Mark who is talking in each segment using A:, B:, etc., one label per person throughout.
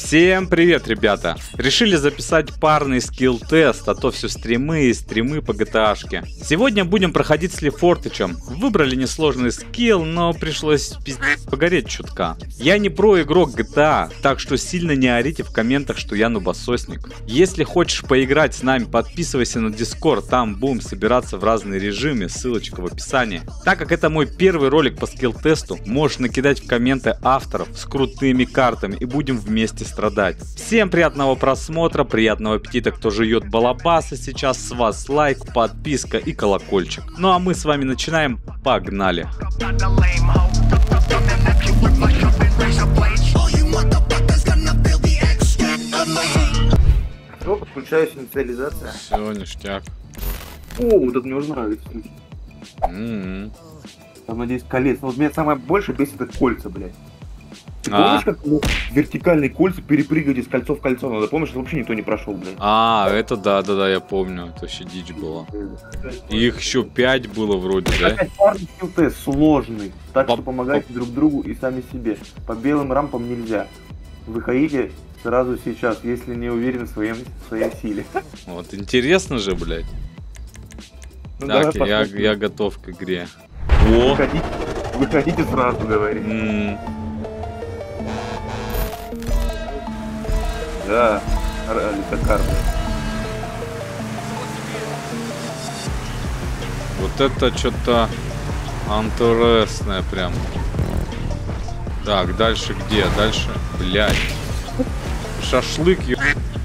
A: Всем привет, ребята! Решили записать парный скилл-тест, а то все стримы и стримы по GTA-шке. Сегодня будем проходить с Лефортычем. Выбрали несложный скилл, но пришлось погореть чутка. Я не про-игрок GTA, так что сильно не орите в комментах, что я нубососник. Если хочешь поиграть с нами, подписывайся на Discord, там будем собираться в разные режимы, ссылочка в описании. Так как это мой первый ролик по скилл-тесту, можешь накидать в комменты авторов с крутыми картами и будем вместе страдать. Всем приятного просмотра, приятного аппетита, кто жует балабасы сейчас, с вас лайк, подписка и колокольчик. Ну а мы с вами начинаем, погнали!
B: Все, подключаюсь, инициализация.
A: Все, ништяк.
B: О, вот это мне уже нравится. Там, надеюсь, колец. Но вот меня самое больше бесит это кольца, блядь. Ты помнишь, как вертикальные кольца перепрыгивать из кольцо в кольцо? Надо, помнишь, вообще никто не прошел, блядь.
A: Это да, я помню. Это вообще дичь было. Их еще 5 было вроде, да?
B: Это парный скилл-тест, сложный. Так что помогайте друг другу и сами себе. По белым рампам нельзя. Выходите сразу сейчас, если не уверены в своей силе.
A: Вот интересно же, блядь.
B: Ну,
A: так, я готов к игре. О!
B: Выходите сразу, говорит. Да, литокар.
A: Вот это что-то интересное прям. Так, дальше где? Дальше, блядь. Шашлык, Ты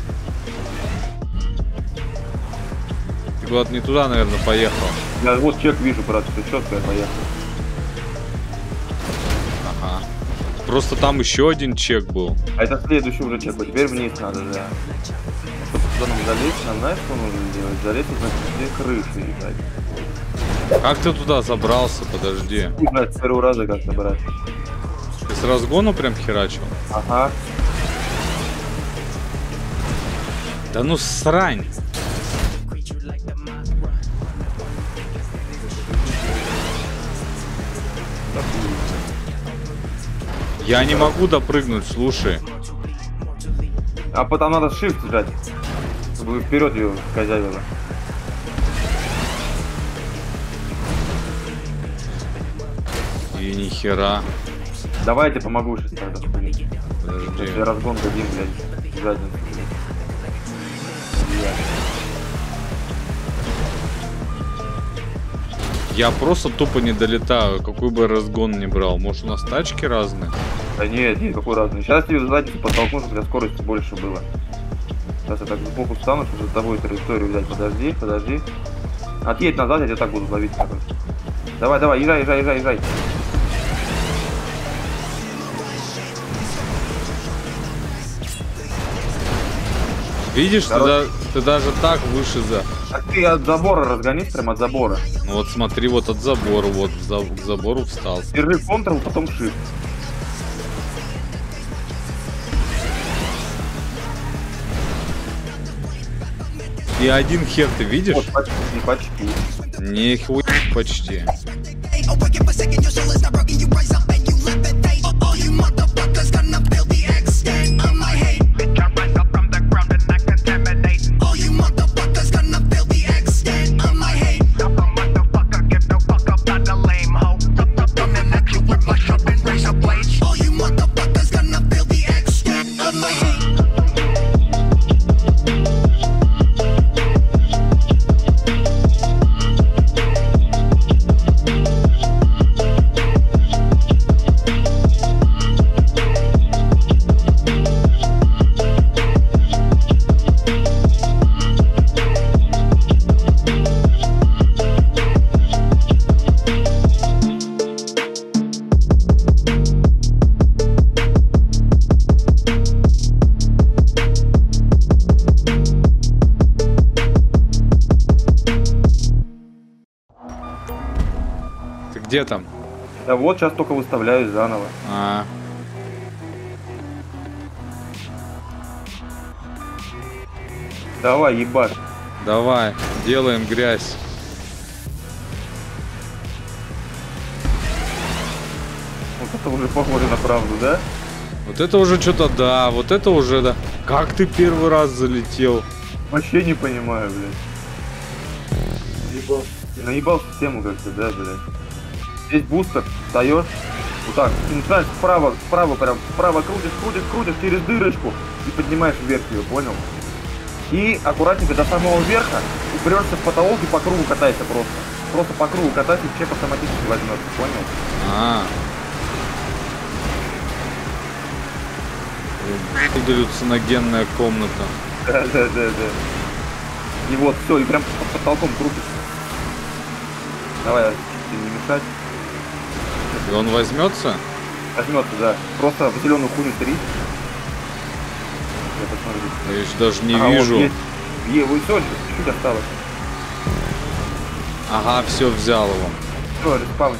A: куда-то не туда, наверное, поехал.
B: Я вот чек вижу, брат, что четко я поехал.
A: Ага. Просто там еще один чек был.
B: А это следующий уже чек, теперь вниз надо, да. Чтобы туда нам залезть, нам знаешь, что нужно делать? Залезть вот на две крыши, ебать.
A: Как ты туда забрался? Подожди.
B: Не знаю, с первого раза как набрать.
A: Ты с разгону прям херачил?
B: Ага.
A: Да ну срань. Я не могу допрыгнуть, слушай.
B: А потом надо shift жать, чтобы вперед ее козявило.
A: И нихера.
B: Давай я тебе помогу сейчас тогда.
A: Подожди.
B: Я разгон дадим, блядь, задницу.
A: Я просто тупо не долетаю, какой бы разгон ни брал. Может, у нас тачки разные?
B: Да нет, какой разный. Сейчас тебе задницу подтолкну, чтобы для скорости больше было. Сейчас я так сбоку встану, чтобы за тобой траекторию взять. Подожди. Отъедь назад, я тебя так буду ловить. Давай, езжай.
A: Видишь, ты даже так выше за...
B: А ты от забора разгонись, прям от забора.
A: Ну вот смотри, вот от забора, вот к забору встал.
B: Держи Ctrl, потом Shift.
A: И один хер ты видишь?
B: Вот, почти.
A: Нихуя почти. Где там?
B: Да вот, сейчас только выставляю заново. Давай, ебать.
A: Давай, делаем грязь.
B: Вот это уже похоже на правду, да?
A: Вот это уже что-то, да, вот это уже, да. Как ты первый раз залетел?
B: Вообще не понимаю, блядь. Наебал систему как-то, да, блядь. Здесь бустер, встаешь, вот так, и начинаешь вправо, прям, вправо крутишь через дырочку и поднимаешь вверх ее, понял? И аккуратненько до самого верха упрешься в потолок и по кругу катайся просто. Просто по кругу катайся, и чек автоматически возьмется, понял?
A: Галлюциногенная комната.
B: Да. И вот, все, и прям под потолком крутишь. Давай, не мешать.
A: И он возьмется?
B: Возьмется, да. Просто в зеленую хуйню стрить. Я посмотрю.
A: Я еще даже не вижу.
B: Вы все, чуть-чуть осталось.
A: Ага, все, взял его.
B: Все, респаунся.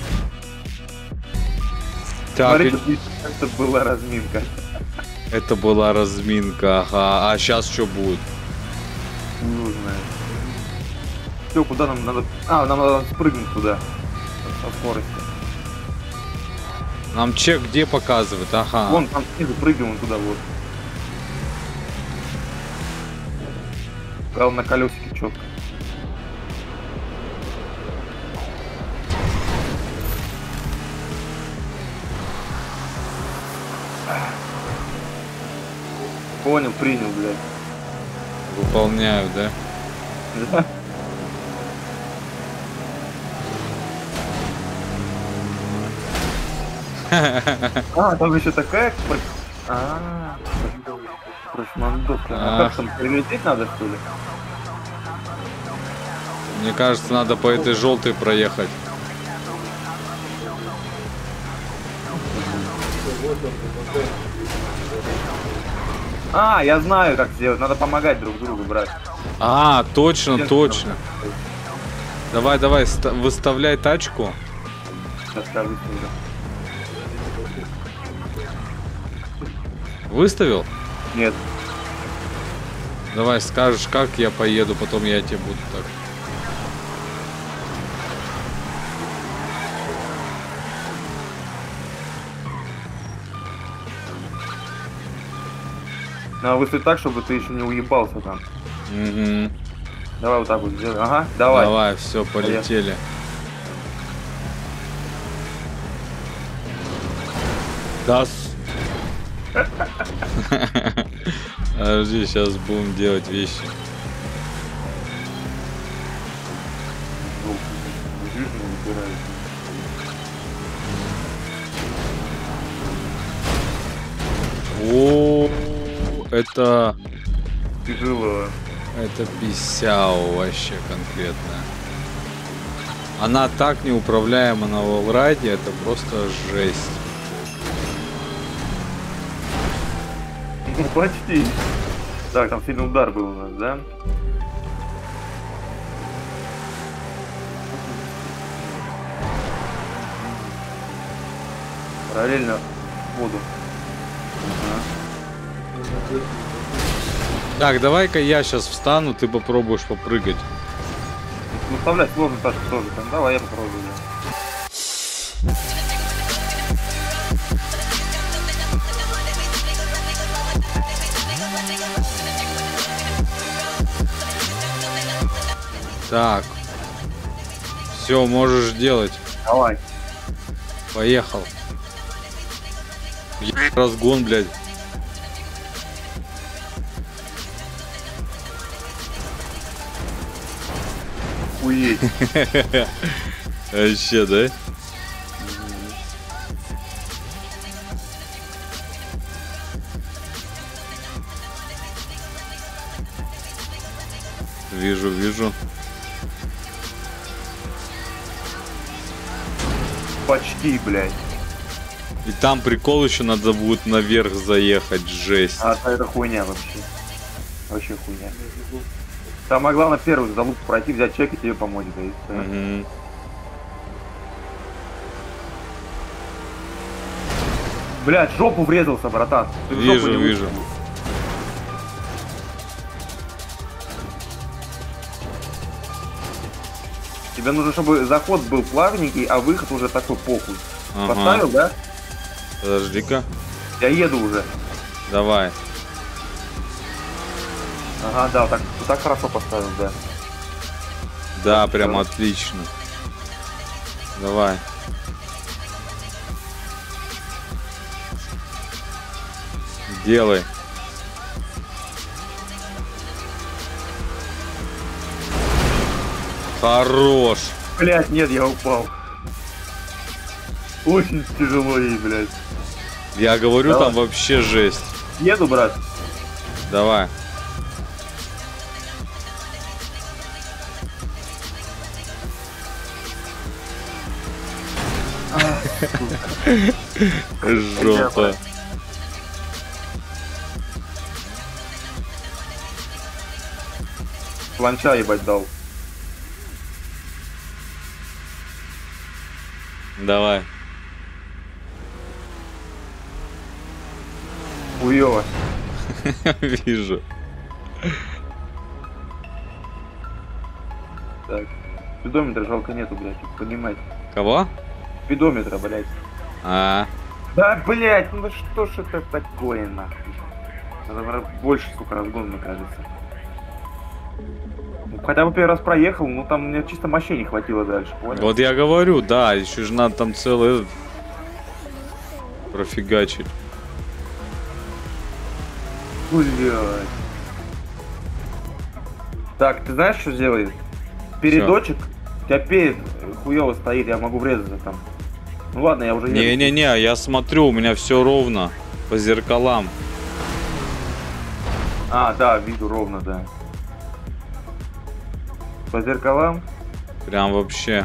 A: Так,
B: Смотри, это была разминка.
A: это была разминка, ага. А сейчас что будет?
B: Не знаю. Все, куда нам надо? А, нам надо спрыгнуть туда. Со скорости.
A: Нам чек где показывает? Ага.
B: Вон там снизу прыгаем туда вот. Брал на колесике четко. Понял, принял, блядь.
A: Выполняю, да?
B: Да. А, там еще такая... Прошмандовка. А как там, прилететь надо, что ли?
A: Мне кажется, надо по этой желтой проехать.
B: А, я знаю, как сделать. Надо помогать друг другу, брат.
A: А, точно, точно. Давай, выставляй тачку.
B: Сейчас я выставлю.
A: Выставил?
B: Нет.
A: Давай скажешь, как я поеду, потом я тебе буду так.
B: Надо выставить так, чтобы ты еще не уебался там.
A: Угу.
B: Давай вот так вот сделай. Ага, давай.
A: Давай, все, полетели. Да. Подожди, сейчас будем делать вещи. О, это
B: тяжело.
A: Это писяу вообще конкретно. Она так неуправляема на волрайде, это просто жесть.
B: Ну почти. Так, там сильный удар был у нас, да? Параллельно в воду. Ага.
A: Так, давай-ка я сейчас встану, ты попробуешь попрыгать.
B: Ну, вставлять сложно тачку тоже. Там. Давай я попробую.
A: Так. Все, можешь делать.
B: Давай.
A: Поехал. Разгон, блядь.
B: Уедь.
A: Вообще, да? Вижу, вижу.
B: Почти, блядь.
A: И там прикол еще надо будет наверх заехать, жесть.
B: А это хуйня вообще. Вообще хуйня. Самое главное, первую залупу пройти, взять чек и тебе помочь, да и все.
A: Угу.
B: Блядь, в жопу врезался, братан. Ты в жопу не
A: Вижу.
B: вышел. Тебе нужно, чтобы заход был плавненький, а выход уже такой похуй.
A: Ага.
B: Поставил, да?
A: Подожди-ка.
B: Я еду уже.
A: Давай.
B: Ага, да, вот так хорошо поставил, да.
A: Да, прям отлично. Давай. Делай. Хорош.
B: Блять, нет, я упал. Очень тяжело ей, блядь.
A: Я говорю,
B: Давай.
A: там вообще жесть.
B: Еду, брат.
A: Давай. Жопа.
B: Планча ебать дал.
A: Давай.
B: Хуёво.
A: Вижу.
B: Так. Спидометра жалко нету, блядь, понимать.
A: Кого?
B: Спидометра, блядь.
A: А,
B: Да, блядь, ну что ж это такое, нахуй? Надо больше, сука, разгон, мне кажется. Ну, хотя бы первый раз проехал, ну там мне чисто мощей не хватило дальше, понял?
A: вот я говорю, да, еще же надо там целый профигачить.
B: Блядь. Так, ты знаешь, что сделает? Передочек, у тебя перед хуёво стоит, я могу врезаться там. Ну ладно, я уже еду.
A: Не-не-не, я смотрю, у меня все ровно по зеркалам.
B: А, да, вижу ровно, да. По зеркалам.
A: Прям вообще.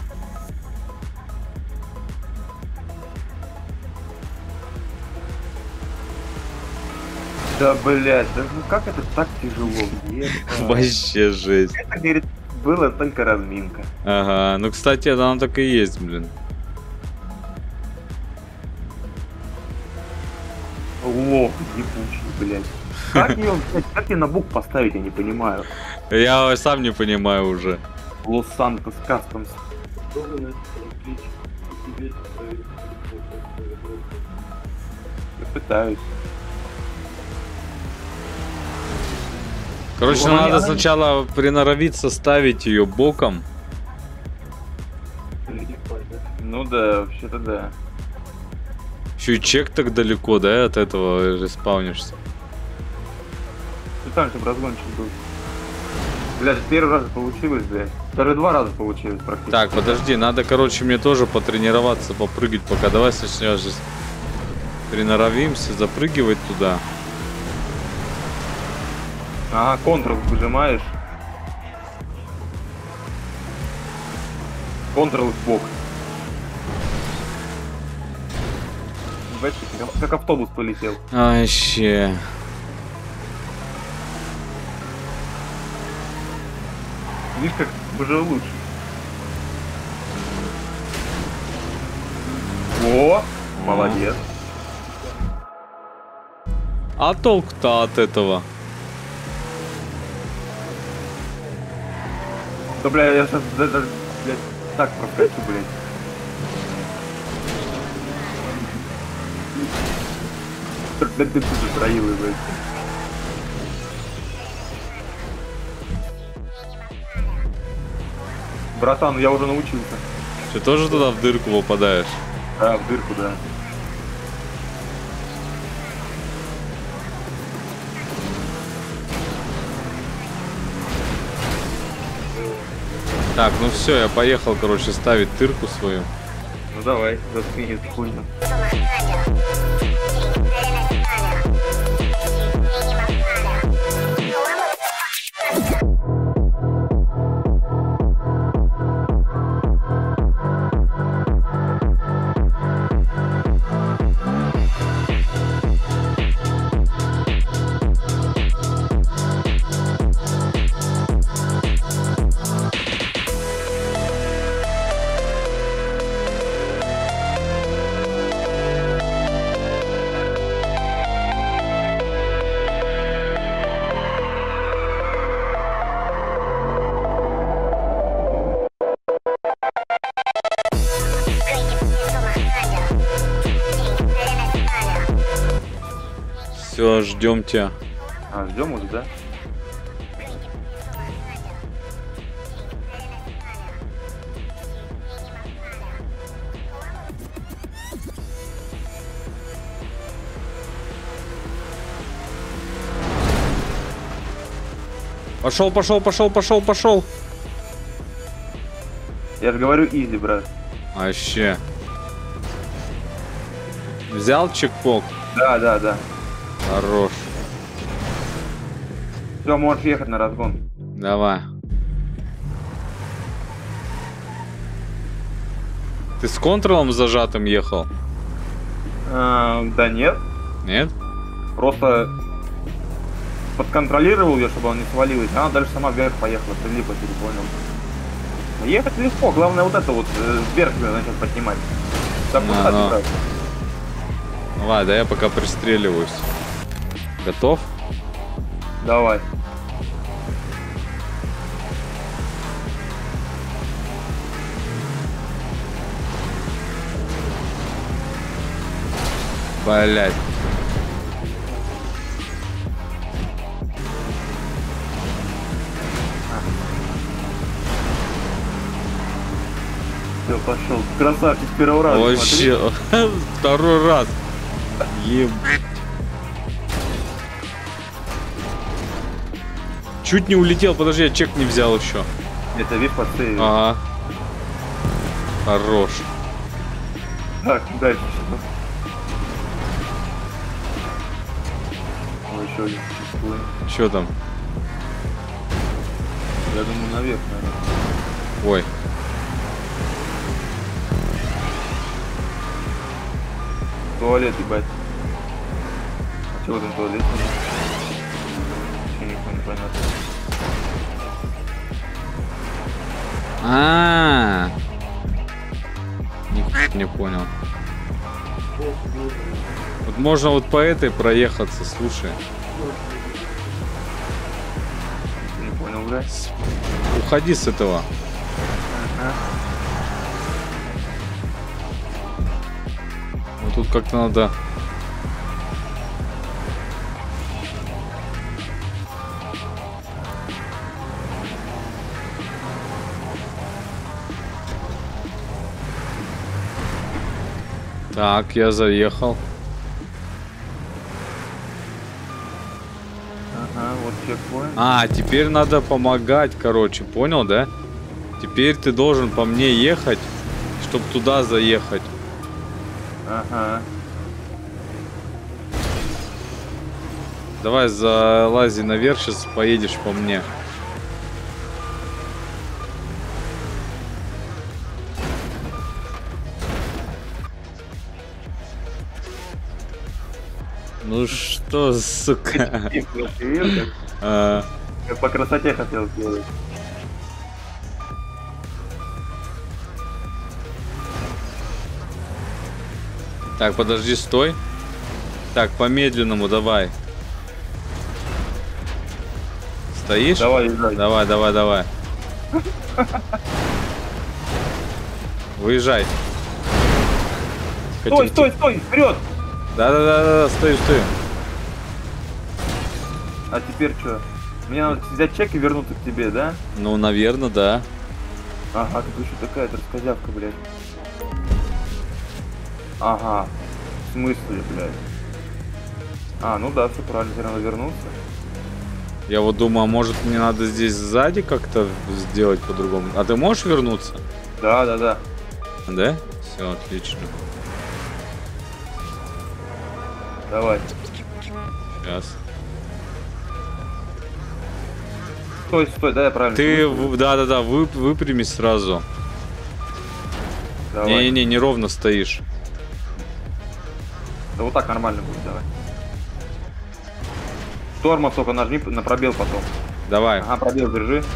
B: Да, блядь, да ну как это так тяжело?
A: Вообще жесть.
B: Это, говорит, было только разминка.
A: Ага, ну кстати, это оно так и есть, блин.
B: Лох ебучий, блядь. Как ее на бок поставить, я не понимаю.
A: Я сам не понимаю уже.
B: Лос-Сантос Кастомс. Я пытаюсь.
A: Короче,
B: Ну,
A: надо
B: она-
A: сначала приноровиться ставить ее боком.
B: Ну да, вообще-то да.
A: Еще и чек так далеко, да, от этого респаунишься.
B: Ты там, чтобы разгончик был. Блядь, первый раз получилось, блядь. Даже два раза получилось практически.
A: Так, подожди, надо, короче, мне тоже потренироваться, попрыгать пока. Давай сначала же приноровимся, запрыгивать туда.
B: Ага, контрол выжимаешь. Контрол в бок. Бэчик, как автобус полетел.
A: А, вообще.
B: Видишь, как уже лучше. О, молодец.
A: А толк-то от этого?
B: Да, бля, я сейчас даже, блядь, так проскочу, блядь. Да ты затроил, блядь. Братан, я уже научился.
A: Ты тоже туда в дырку попадаешь?
B: Да, в дырку, да.
A: Так, ну все, я поехал, короче, ставить тырку свою.
B: Ну давай, заткни эту хуйню.
A: Все, ждем тебя.
B: А, ждем уже, да?
A: Пошел, пошел, пошел, пошел, пошел.
B: Я же говорю, изи, брат.
A: Вообще. Взял чекпок?
B: Да, да, да.
A: Хорош.
B: Все, можешь ехать на разгон.
A: Давай. Ты с контролом зажатым ехал?
B: Да нет.
A: Нет?
B: Просто подконтролировал ее, чтобы он не свалилась. Она дальше сама вверх поехала, стрели по тебе, понял. Ехать легко, главное вот это вот вверх начать поднимать. Так,
A: Ну. Давай, да я пока пристреливаюсь. Готов?
B: Давай.
A: Блять.
B: Все, пошел. Красавчик с первого раза.
A: Вообще, второй раз. Еб... Чуть не улетел, подожди, я чек не взял еще.
B: Это видишь, подсейвил.
A: Ага. Хорош.
B: Так, дальше что? Ой, еще один чистый.
A: Что там?
B: Я думаю, наверх, наверное.
A: Ой.
B: Туалет, ебать. А чего там туалет? Вообще никто не понятно.
A: Не понял. Вот можно вот по этой проехаться, слушай.
B: Не понял, блядь.
A: Уходи с этого. Вот тут как-то надо. Так, я заехал.
B: Ага, вот чекпоинт.
A: А, теперь надо помогать, короче, понял, да? Теперь ты должен по мне ехать, чтобы туда заехать.
B: Ага.
A: Давай залази наверх, сейчас поедешь по мне. Ну что, сука? А,
B: Я по красоте хотел сделать.
A: Так, подожди, стой. Так, по-медленному давай. Стоишь?
B: Давай, езжай.
A: Давай, давай, давай. Выезжай.
B: Стой, стой, стой, вперед!
A: Да, стою, стою.
B: А теперь что? Мне надо взять чек и вернуться к тебе, да?
A: Ну, наверное, да.
B: Ага, тут еще такая-то раскозявка, блядь. Ага. В смысле, блядь? А, ну да, все правильно, теперь надо вернуться.
A: Я вот думаю, а может мне надо здесь сзади как-то сделать по-другому. А ты можешь вернуться?
B: Да, да, да.
A: Да? Все, отлично.
B: Давай.
A: Сейчас.
B: Стой, стой, да, я правильно.
A: Ты,
B: слышу.
A: да, выпрямись сразу.
B: Давай.
A: Не-не-не, неровно стоишь.
B: Да вот так нормально будет, давай. Тормоз только нажми на пробел потом.
A: Давай.
B: Ага, пробел держи.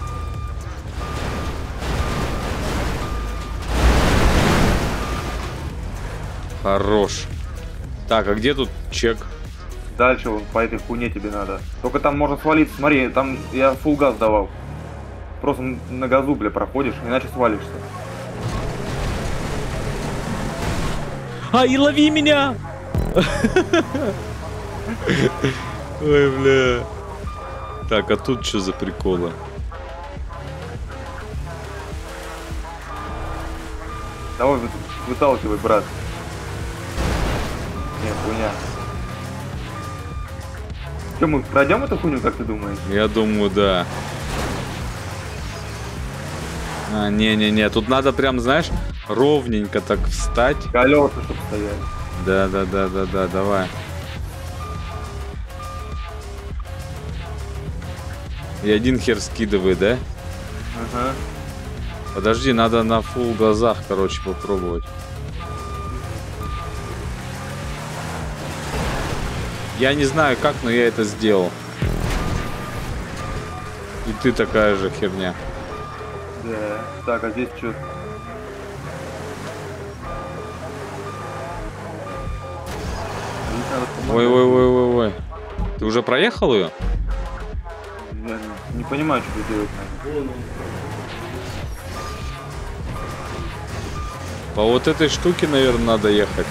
A: Хорош. Так, а где тут чек?
B: Дальше вон по этой хуйне тебе надо. Только там можно свалиться. Смотри, там я фулл газ давал. Просто на газу, бля, проходишь, иначе свалишься.
A: А, и лови меня! Ой, бля. Так, а тут что за приколы?
B: Давай выталкивай, брат. Не, хуйня. Че, мы пройдем эту хуйню, как ты думаешь?
A: Я думаю, да. А, не-не-не, тут надо прям, знаешь, ровненько так встать.
B: Колеса, чтобы стояли.
A: Да, давай. И один хер скидывай, да?
B: Ага.
A: Подожди, надо на фулл глазах, короче, попробовать. Я не знаю как, но я это сделал. И ты такая же херня.
B: Да. Так, а здесь что?
A: Ой. Ты уже проехал ее?
B: Я не понимаю, что тут делать надо.
A: По вот этой штуке, наверное, надо ехать.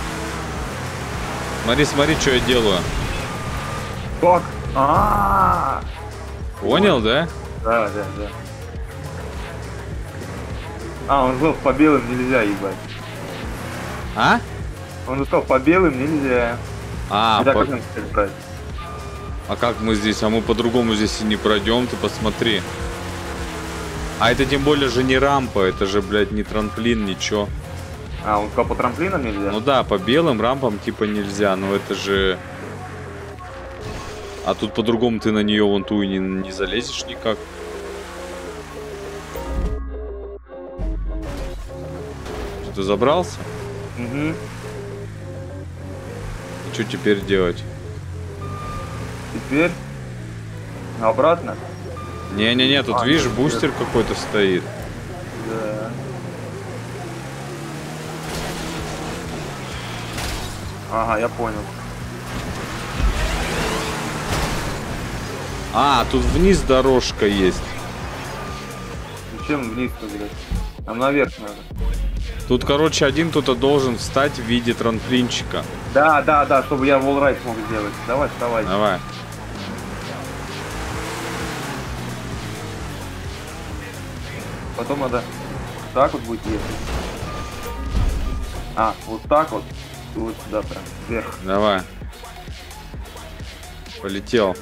A: Смотри, что я делаю.
B: Как?
A: Понял, да?
B: Да. А, он сказал, по белым нельзя ебать.
A: А?
B: Он же сказал, по белым нельзя.
A: А,
B: Как нам теперь брать?
A: а как мы здесь? А мы по-другому здесь и не пройдем, ты посмотри. А это тем более же не рампа, это же, блядь, не трамплин, ничего.
B: А, он сказал, по трамплинам нельзя?
A: Ну да, по белым рампам типа нельзя, но это же... А тут по-другому ты на нее вон ту и не залезешь никак. Что, ты забрался?
B: Угу.
A: И что теперь делать?
B: Теперь обратно?
A: Не-не-не, тут видишь, бустер какой-то стоит.
B: Да. Ага, я понял.
A: А, тут вниз дорожка есть.
B: Зачем вниз-то, блядь? Нам наверх надо.
A: Тут, короче, один кто-то должен встать в виде трамплинчика.
B: Да, чтобы я волрайд мог сделать. Давай, вставай.
A: Давай.
B: Потом надо так вот будет ехать. А, вот так вот. И вот сюда прям, вверх.
A: Давай. Полетел.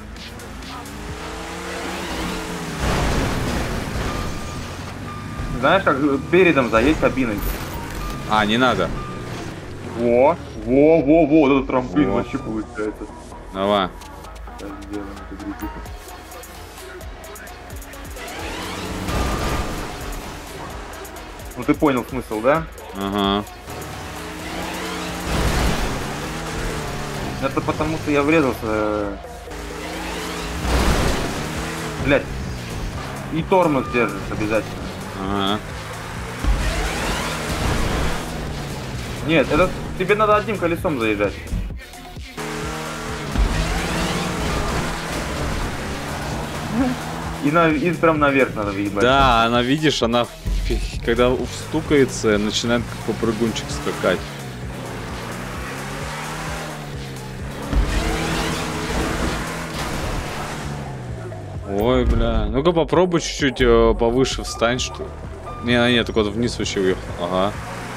B: Знаешь, как передом заедь кабиной.
A: А, не надо.
B: Во, вот этот трамплин
A: Во.
B: вообще получается.
A: Давай.
B: Сейчас сделаем это, глядите. Ну ты понял смысл, да?
A: Ага.
B: Это потому что я врезался. Блять. И тормоз держишь обязательно.
A: Ага.
B: Нет, это тебе надо одним колесом заезжать. И прям наверх надо въебать.
A: Да, она, видишь, она, когда встукается, начинает как попрыгунчик скакать. Ой, бля. Ну-ка попробуй чуть-чуть повыше встань, что ли. Не, только вот вниз вообще уехал. Ага.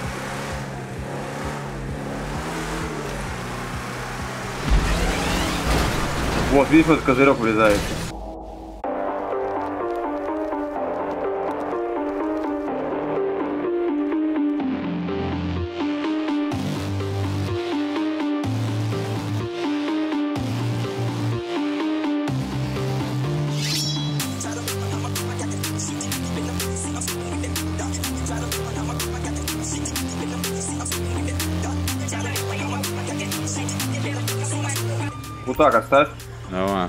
B: Вот, видишь, вот козырек вылезает. Вот так оставь.
A: Давай.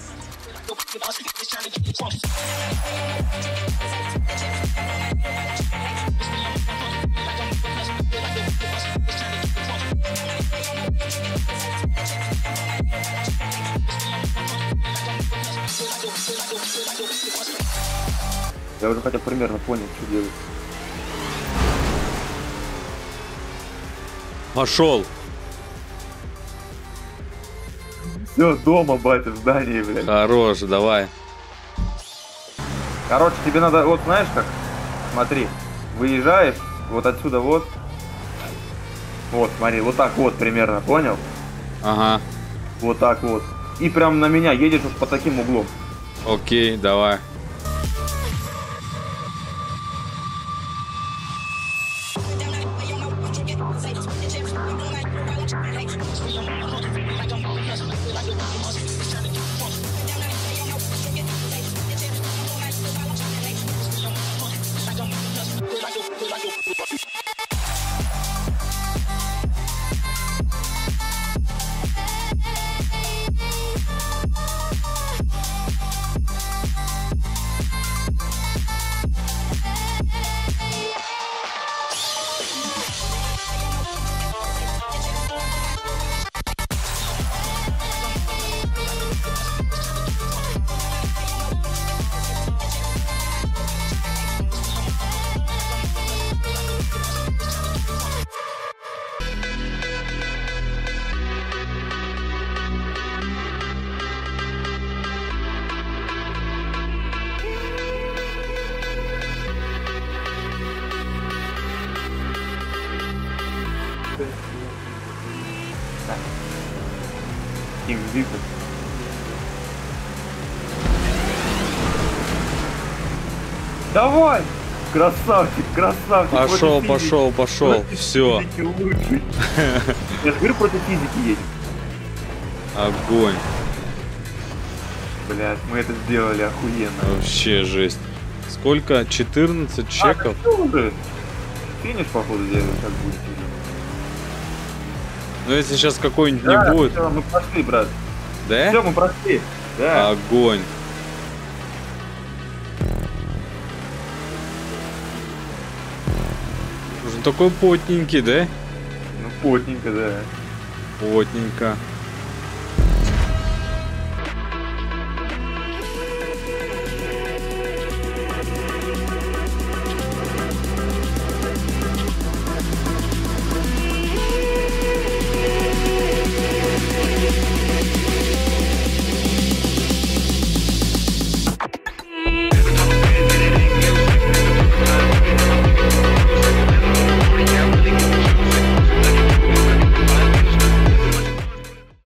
B: Я уже хотя бы примерно понял, что делать.
A: Пошел.
B: Все, дома, батя, в здании, блядь.
A: Хорош, давай.
B: Короче, тебе надо, вот знаешь как? Смотри, выезжаешь, вот отсюда вот. Вот, смотри, вот так вот примерно, понял?
A: Ага.
B: Вот так вот. И прям на меня едешь вот по таким углом.
A: Окей, давай.
B: Давай! Красавчик, красавчик.
A: Пошел, пошел, пошел. Все.
B: Я же говорю, против физики едем.
A: Огонь.
B: Блядь, мы это сделали охуенно.
A: Вообще жесть. Сколько? 14 чеков?
B: Финиш, походу, делаем, как будет.
A: Ну если сейчас какой-нибудь
B: Да,
A: не будет.
B: Все, мы прошли, брат.
A: Да?
B: Все, мы прошли. Да.
A: Огонь. Уже такой потненький, да?
B: Ну, потненько, да.
A: Потненько.